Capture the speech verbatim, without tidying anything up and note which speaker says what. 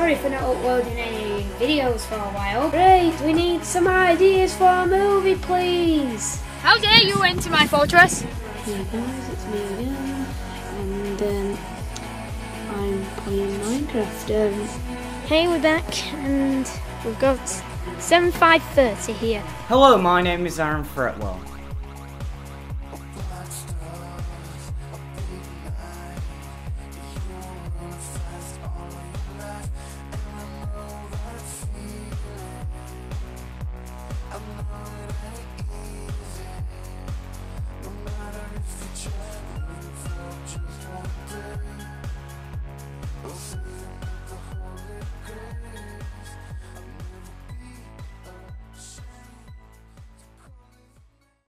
Speaker 1: sorry for not uploading any videos for a while. Great, we need some ideas for a movie, please.
Speaker 2: How dare you enter my fortress?
Speaker 1: Hey guys, it's me again, and um, I'm playing Minecraft. Um, hey, we're back, and we've got seven five thirty here.
Speaker 3: Hello, my name is Aaron Fretwell.